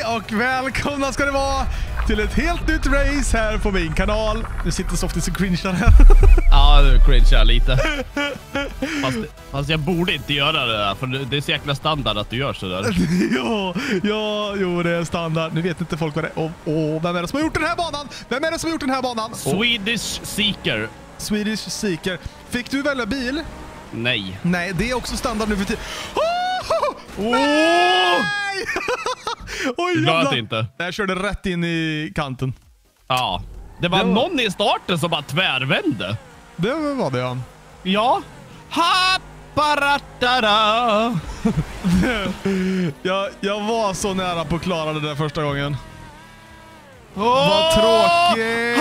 och välkomna ska det vara till ett helt nytt race här på min kanal. Nu sitter Softies och cringear här. Ja, du cringear lite. Fast jag borde inte göra det där, för det är så jäkla standard att du gör sådär. Jo, det är standard. Nu vet inte folk vad det är. Vem är det som har gjort den här banan? Vem är det som har gjort den här banan? Swedish Seeker. Swedish Seeker. Fick du välja bil? Nej. Nej, det är också standard nu för tiden. Nej! Oj, Du klarar inte. Jag körde rätt in i kanten. Ja. Det var någon i starten som bara tvärvände. Det var det, ja. Ja. Happaratara. Jag var så nära på att klara det där första gången. Vad tråkigt.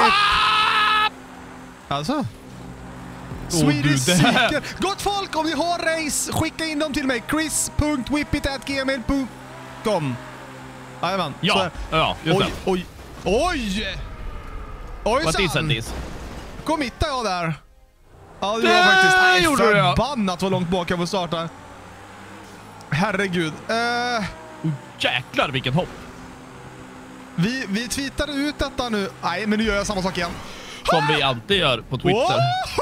Alltså. Swedish Seeker. Gott folk, om ni har race, skicka in dem till mig. chris.whippit@gmail.com. Jajamän. Ja, just det. Oj! What is this? Committar jag där. Ja, det var faktiskt förbannat vad långt bak jag får starta. Herregud. Jäklar vilket hopp. Vi tweetade ut detta nu. Nej, men nu gör jag samma sak igen. Som vi alltid gör på Twitter.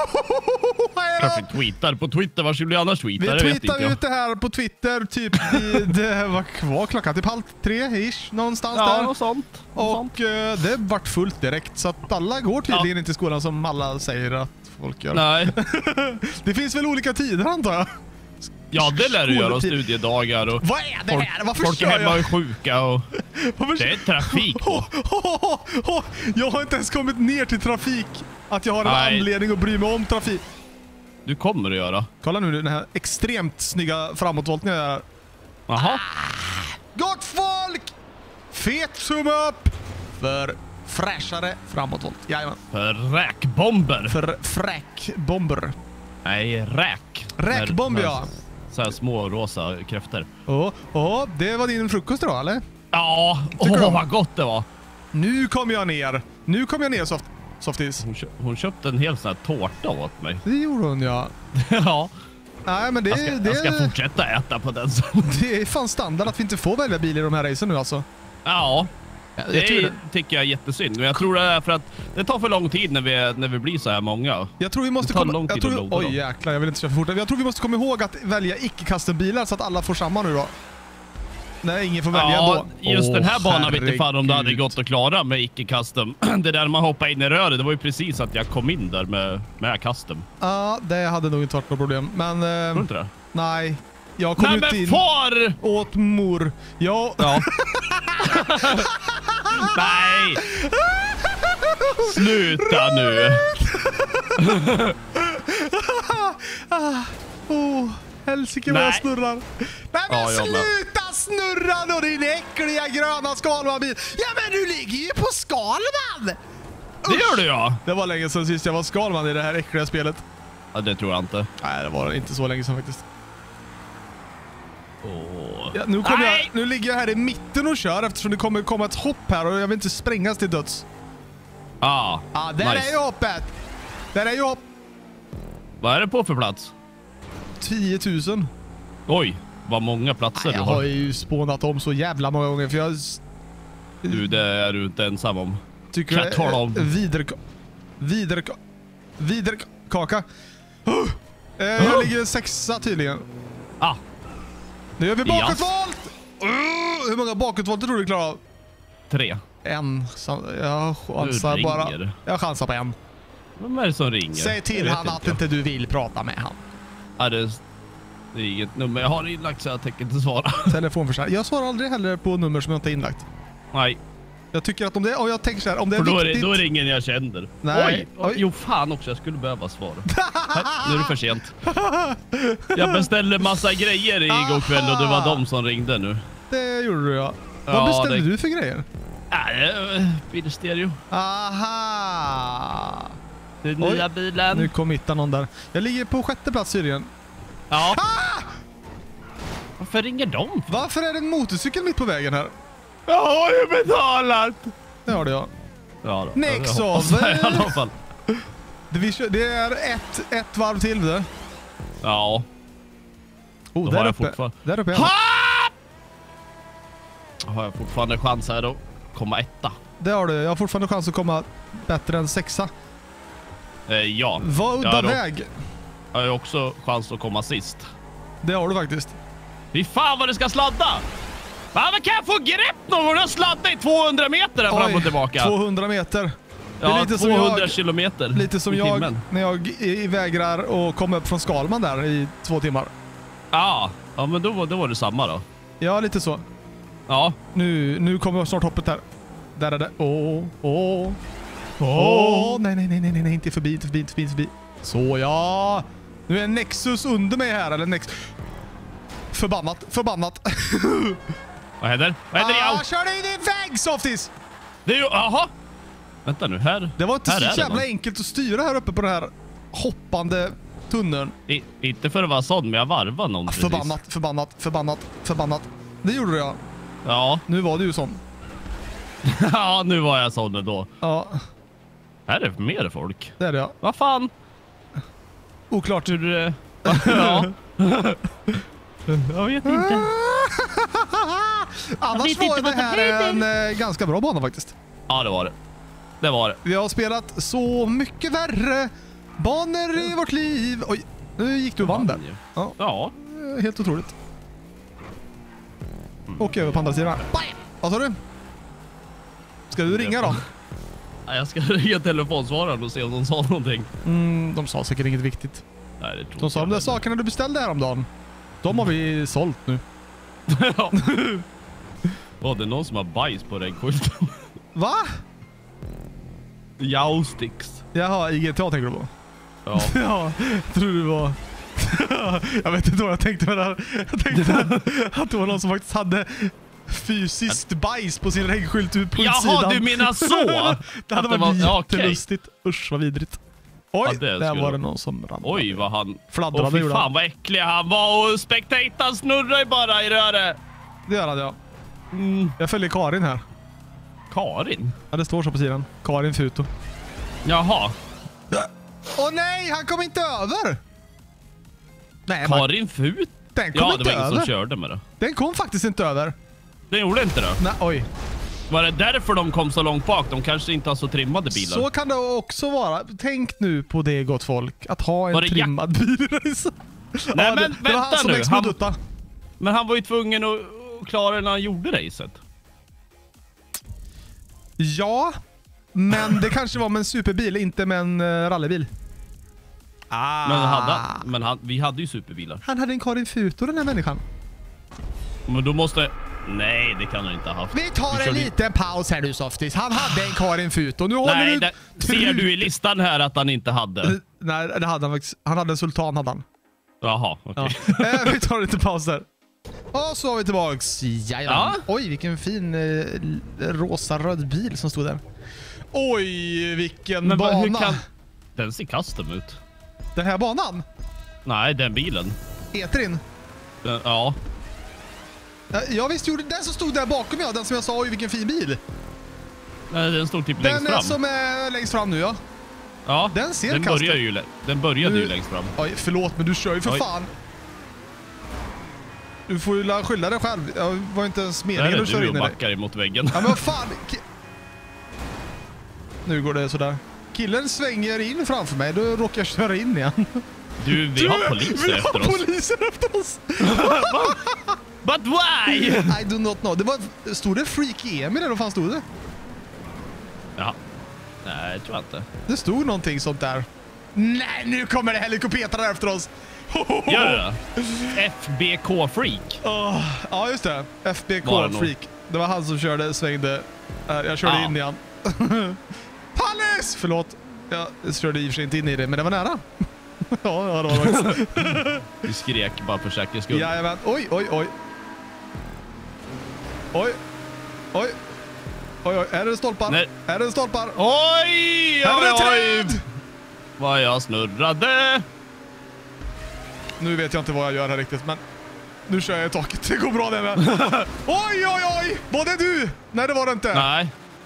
Kanske tweetar på Twitter. Var skulle vi annars tweeta? Vi tweetar ut det här på Twitter typ det var klockan typ 2:30-ish någonstans där. Ja, och sånt. Och det vart fullt direkt, så att alla går tydligen inte i skolan som alla säger att folk gör. Nej. Det finns väl olika tider, antar jag. Ja, det lär du göra, och studiedagar och vad är det här? Varför folk är hemma och är sjuka och det är trafik på. Jag har inte ens kommit ner till trafik att jag har en anledning att bry mig om trafik. Du kommer att göra. Kolla nu den här extremt snygga framåtvoltningen jag gör. Jaha. Gott folk! Fet tumme upp för fräschare framåtvolt. Jajamän. För räkbomber. För fräkbomber. Nej, räk. Räkbomb, ja. Så här små rosa kräfter. Det var din frukost då, eller? Ja, vad gott det var. Nu kommer jag ner. Softies. Hon köpte en hel sån här tårta åt mig. Det gjorde hon, ja. Ja. Nej, men jag ska fortsätta äta på den sen. Det är fan standard att vi inte får välja bil i de här racen nu alltså. Ja. Det tycker jag är jättesynd. Men jag tror det är för att det tar för lång tid när vi blir så här många. Jag tror vi måste oj jäklar, jag vill inte köra för fort. Jag tror vi måste komma ihåg att välja icke-custom-bilar så att alla får samma nu då. Nej, ingen får välja då. Just den här banan vet inte fan om det hade gått att klara med icke-custom. Det där man hoppar in i röret, det var ju precis att jag kom in där med custom. Ja, det hade nog inte varit något problem. Men tror inte det? Nej. Jag kom ut in far! åt mor. Ja. Nej! Sluta nu! Helsike vad jag snurrar. Nej men sluta snurra då, din äckliga gröna Skalman-bil. Ja men du ligger ju på Skalman! Det gör du, ja. Det var länge sedan sist jag var Skalman i det här äckliga spelet. Ja, det tror jag inte. Nej, det var inte så länge sedan faktiskt. Ja, nu ligger jag här i mitten och kör eftersom det kommer komma ett hopp här och jag vill inte sprängas till döds. Där nice. Är ju hoppet. Där är ju hopp. Vad är det på för plats? 10 000. Oj, vad många platser du har. Jag har ju spånat om så jävla många gånger för jag... Du, det är du inte ensam om. Tycker jag tala om. Viderkaka. Jag ligger 6 tydligen. Nu gör vi bakåtvolt! Hur många bakåtvolt tror du klarar av? 3. En. Jag chansar bara. Jag chansar på en. Vem är det som ringer? Säg till han att inte du vill prata med han. Ja, det är inget nummer jag har inlagt så jag tänker inte svara. Telefonförsäljning. Jag svarar aldrig heller på nummer som jag inte har inlagt. Nej. Jag tycker att om det, och jag tänker så här, om det är viktigt... Då är det ingen jag känner. Nej. Oj. Jo, fan också, jag skulle behöva svara. Nu är det för sent. Jag beställde massa grejer igår kväll och det var de som ringde nu. Det gjorde du, ja. Vad beställde du för grejer? Bilstereo. Aha! Den nya bilen. Nu kom hitta någon där. Jag ligger på 6:e plats tydligen. Ja. Varför ringer de? Varför är det en motorcykel mitt på vägen här? Jag har ju betalat! Det har det, ja. Ja då. Nexov! I alla fall. Det är ett varv till det. Ja. Där uppe är Har jag fortfarande chans här att komma etta? Det har du. Jag har fortfarande chans att komma bättre än 6. Ja. Vad udda väg. Jag har också chans att komma sist. Det har du faktiskt. Fy fan vad det ska sladda! Men kan jag få grepp någon gång? Jag sladdar i 200 meter fram och tillbaka. 200 meter. Det är lite 200 kilometer. Lite som jag när jag vägrar att komma upp från Skalman där i 2 timmar. Ja, men då var det samma då. Ja, lite så. Ja. Nu kommer snart hoppet här. Där är det. Nej, inte förbi. Så ja. Nu är Nexus under mig här, eller Förbannat. Vad händer? Jag körde in i en vägg, softis! Det är ju, jaha. Vänta nu, här. Det var inte så jävla enkelt att styra här uppe på den här hoppande tunneln. Inte för att vara sån, men jag varvar någon precis. Förbannat. Det gjorde jag. Ja. Nu var du ju sån. Ja, nu var jag sån då. Ja. Här är det mer folk. Det är det, ja. Vad fan? Oklart. Hur... Ja. Jag vet inte. Annars var det här en ganska bra bana faktiskt. Ja, det var det. Det var det. Vi har spelat så mycket värre banor i vårt liv. Oj, nu gick du och vann där. Ja. Helt otroligt. Och över på andra sidan. Vad sa du? Ska du ringa då? Ja, jag ska ringa telefonsvararen och se om de sa någonting. De sa säkert inget viktigt. Nej, det tror de sa de där sakerna du beställde häromdagen. De har vi sålt nu. Ja. Det är någon som har bajs på regnskylten. Va? Joustix. Jaha, IGTA tänker du på? Ja. Ja, tror du var... jag vet inte vad jag tänkte med det här. Jag tänkte att det var någon som faktiskt hade fysiskt bajs på sin regnskylt ut på utsidan. Jaha, du menar så? Det hade varit jättelustigt. Usch, vad vidrigt. Oj, ja, där var det någon som ramlade. Oj, vad han... fladdrade. Fy fan vad äcklig han var och spektatorn snurrar bara i röret. Det gör han, ja. Jag följer Karin här. Karin? Ja, det står så på sidan. Karin Futo. Jaha. Åh nej, han kom inte över! Nej, Karin Fut? Den kom inte det var ingen över. som körde med det. Den kom faktiskt inte över. Den gjorde inte det? Nej, oj. Var det därför de kom så långt bak? De kanske inte har så trimmade bilar. Så kan det också vara. Tänk nu på det, gott folk. Att ha en trimmad bil. Nej, ja, men det var han som nu. Men han var ju tvungen att klara det när han gjorde racet. Ja, men det kanske var med en superbil, inte med en rallybil. Men vi hade ju superbilar. Han hade en Karin Futo, den här människan. Men då måste... Nej, det kan han inte ha haft. Vi tar en liten paus här nu, softis. Han hade en Karin Futo. Nu nej, ser du i listan här att han inte hade? Nej, det hade han faktiskt. Han hade en Sultan, hade han. Jaha, okej. Ja. Vi tar lite paus där. Och så har vi tillbaks. Ja. Oj, vilken fin rosa-röd bil som stod där. Oj, vilken bana. Den ser custom ut. Den här banan? Nej, den bilen. Etrin? Ja. Ja visst gjorde den som stod där bakom, ja. Den som jag sa, oj vilken fin bil. Nej, den stod typ längst fram. Den som är längst fram nu, ja. Ja, den ser den började ju längst fram. Oj, förlåt, men du kör ju för fan. Du får ju skylla dig själv. Jag var inte ens meningen att köra in i dig. Du backar emot väggen. Ja, men vad fan. Nu går det sådär. Killen svänger in framför mig, då råkar jag köra in igen. Du, vi har poliser efter oss. Vi har poliser efter oss. But why? I do not know. Stod det Freaky Emil eller vad fan stod det? Ja. Nej, jag tror inte. Det stod någonting sånt där. Nej, nu kommer det helikoptrar efter oss. Gör det? FBK Freak. Ja, just det. FBK Freak. Det var han som svängde. Jag körde in igen. Pallis! Förlåt. Jag körde i och för sig inte in i det, men det var nära. Ja, det var faktiskt. Du skrek bara för säkerhets skull. Jajamän. Oj. Är det stolpar? Nej. Är det stolpar? Oj! Är det träd? Vad jag snurrade. Nu vet jag inte vad jag gör här riktigt, men nu kör jag i taket. Det går bra det med. Oj! Var det du? Nej, det var det inte. Nej.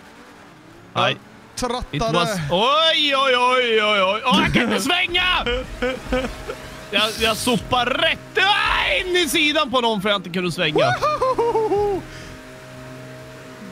Trattade. Oj! Jag kan inte svänga! Jag sopar rätt in i sidan på någon för jag inte kunde svänga.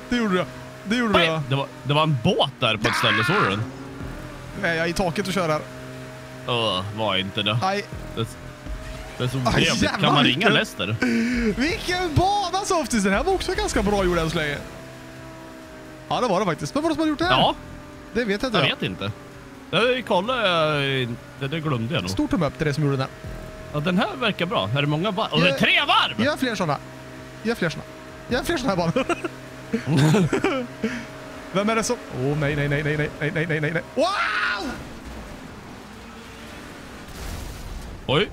Det gjorde jag. Det gjorde jag. Det var en båt där på ett ställe, såg du den? Nej, jag är i taket och kör här. Var inte det. Nej. Det är så trevligt. Kan man ringa Lester? Vilken bana, Softis. Den här var också ganska bra gjord än så länge. Ja, det var det faktiskt. Men vad var det som hade gjort det här? Ja. Det vet jag inte. Jag vet inte. Det kollade jag. Det glömde jag nog. Stort tumme upp till det som gjorde den här. Ja, den här verkar bra. Är det många varv? Och det är 3 varv! Jag har fler sådana. Jag har fler sådana här banor. Vem är det som... nej. Wow! Oj.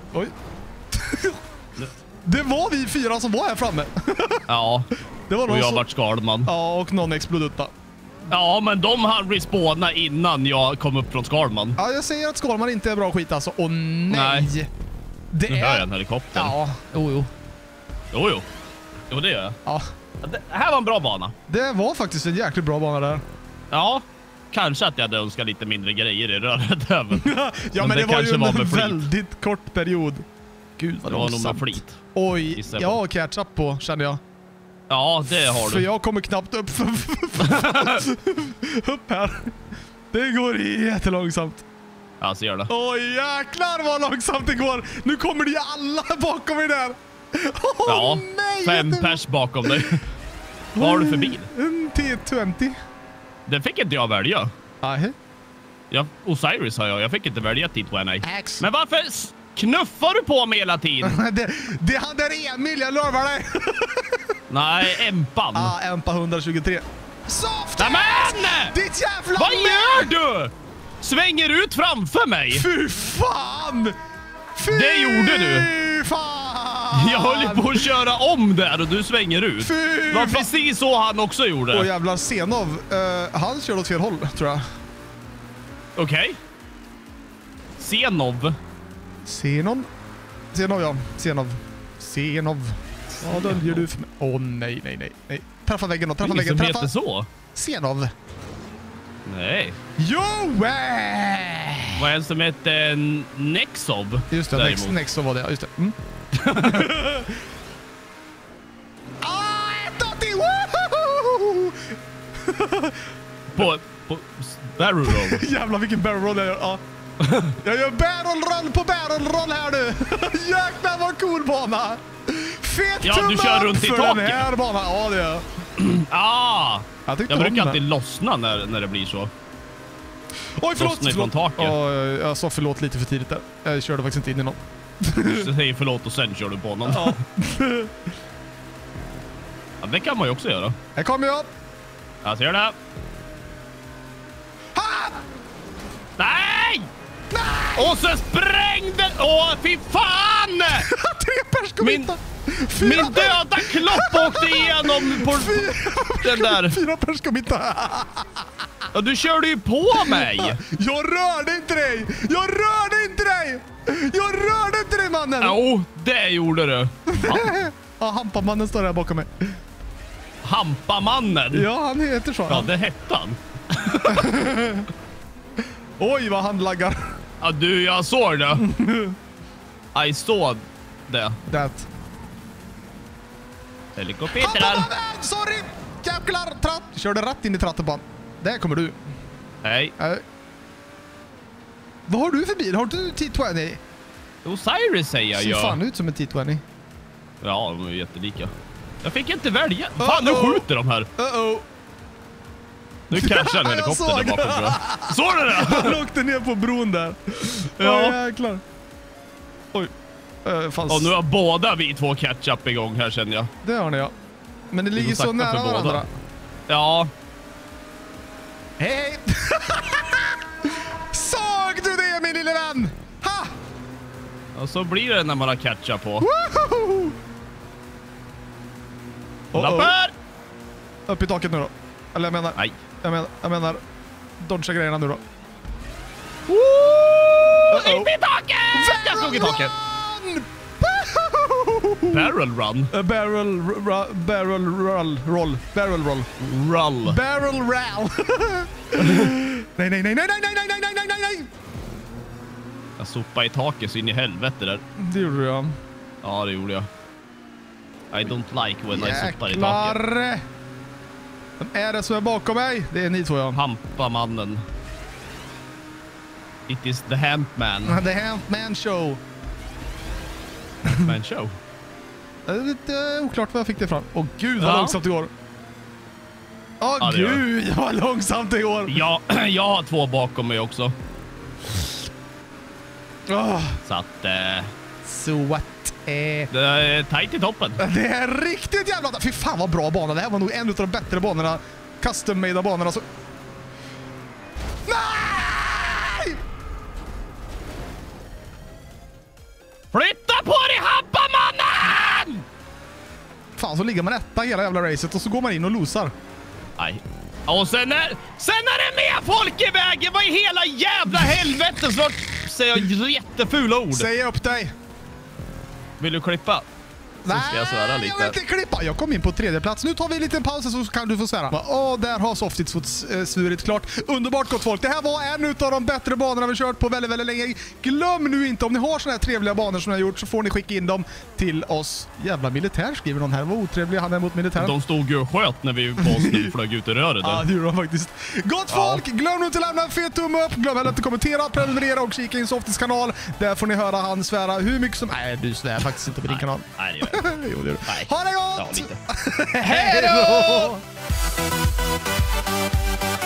Det var vi 4 som var här framme. Ja. Det var och jag vart skalman. Ja, och någon explodutta. Ja, men de hann respawna innan jag kom upp från Skalman. Ja, jag säger att Skalman inte är bra skit alltså. Åh nej. Det nu hör jag en helikopter. Ja, Jo, det gör jag. Ja. Det här var en bra bana. Det var faktiskt en jäkligt bra bana där. Ja, kanske att jag hade önskat lite mindre grejer i röret även. Ja, men det var ju en väldigt kort period. Gud vad det var nog med flit. Oj, jag har catch-up på, känner jag. Ja, det har du. För jag kommer knappt upp upp här. Det går jättelångsamt. Ja, så gör det. Oj, jäklar vad långsamt det går. Nu kommer det ju alla bakom mig där. Ja, nej, 5 pers bakom dig. Vad har du för bil? En T20. Den fick inte jag välja. Nej. Osiris har jag. Jag fick inte välja T20. Men varför knuffar du på mig hela tiden? det hade Emil, jag lovar dig. Nej, Empan. Empa 123. Soft! Nämen! Ditt jävla vad gör du? Svänger ut framför mig? Fy fan! Det gjorde du. Fan! Jag höll på att köra om där och du svänger ut. Det var precis så han också gjorde. Åh jävlar, Zenov. Han körde åt fel håll, tror jag. Okej. Zenov. Zenov, ja. Zenov. Vad döljer du för mig? Åh, nej. Träffa väggen då, träffa väggen. Som heter så? Zenov. Nej. Jo! Vad är det som heter Nexov? Just det, Nexov var det. Just det. Mm. på barrel roll. Jävlar vilken barrel roll jag gör. Ja. Jag gör barrel roll på barrel roll här nu. Jäklar vad cool bana. Fet du kör runt i taket. Den här banan. Ja, det gör jag brukar alltid lossna när det blir så. Oj, förlåt. Jag sa förlåt lite för tidigt där. Jag körde faktiskt inte in i någon. Så säger förlåt och sen kör du på någon. Ja. Ja, det kan man ju också göra. Här kommer jag. Jag ser det. Nej! Och så sprängde... fy fan! 3 pers kom inte. Min döda klopp åkte igenom på den där. 4 pers kom inte. Ja, du körde ju på mig. Jag rörde inte dig, mannen. Jo, det gjorde du. Ja, Hampamannen står där bakom mig. Hampamannen? Ja, han heter så. Ja, det hette han. Oj, vad han laggar. Ja, jag såg det. I saw det. That. Helikoptrar. Sorry! Jävlar, tratt. Körde rätt in i trattenbanan. Där kommer du. Hej. Vad har du för bil? Har du T20? Osiris säger jag. Ser fan ut som en T20. Ja, de är jättelika. Jag fick inte välja. Fan, nu skjuter de här. Nu kanske en helikopter där bakom, tror jag. Såg du det? Han åkte ner på bron där. Ja, jäklar. Oj. Och nu har båda vi 2 catch-up igång här, känner jag. Det har ni, ja. Men det ligger så nära varandra. Ja. Hej! Såg du det, min lille vän? Ha! Och så blir det när man har catch-up på. Lappar! Upp i taket nu då. Eller jag menar... Nej. Jag menar... Dodga grejerna nu då. Upp i taket! Jag slog i taket. Barrel run? Barrel roll. Nej. Jag sopade i taket så in i helvete där. Det gjorde jag. Ja, det gjorde jag. I don't like when I sopar i taket. Vem är det som är bakom mig? Det är ni två, ja. Hampamannen. It is the Hampman. The Hampman Show. Hampman Show? Det är lite oklart vad jag fick det fram. Åh gud vad långsamt det går. Åh gud vad långsamt det går. Ja, jag har 2 bakom mig också. Så att... Så att... Det är tajt i toppen. Det är riktigt jävla... Fy fan vad bra bana. Det här var nog en av de bättre banorna. Custom-made banorna. Så... Nej! Flytta på dig, Hampamannen! Fan, så ligger man etta hela jävla racet och så går man in och losar. Nej. Och sen är det mer folk i vägen. Vad i hela jävla helvete? Så säger jag jättefula ord. Säg upp dig. Vill du klippa? Nej, jag vill inte klippa. Jag kom in på 3:e plats. Nu tar vi en liten paus så kan du få svära. Där har Softies fått svurit klart. Underbart gott folk. Det här var en av de bättre banorna vi kört på väldigt, väldigt länge. Glöm nu inte, om ni har såna här trevliga banor som ni har gjort så får ni skicka in dem till oss. Jävla militär skriver någon här. Vad otrevlig han är mot militären. De stod ju och sköt när vi flög ut i röret. Ja, det gjorde de faktiskt. Gott folk! Glöm nu inte att lämna en fet tumme upp. Glöm heller inte att kommentera, prenumerera och kika in Softies kanal. Där får ni höra han svära hur mycket som... Nej, du svär faktiskt inte på din kanal. Nej, det gör jag. Jo, det gör du. Nej. Ha det gott! Ja, hej då!